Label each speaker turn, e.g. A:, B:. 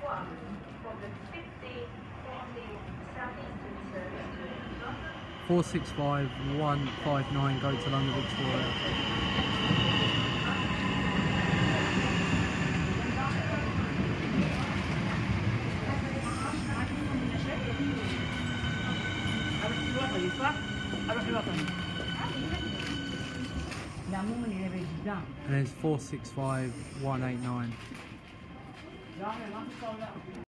A: one for the 50 Southeastern service to London.
B: 465159, go to London Victoria. And it's 465189.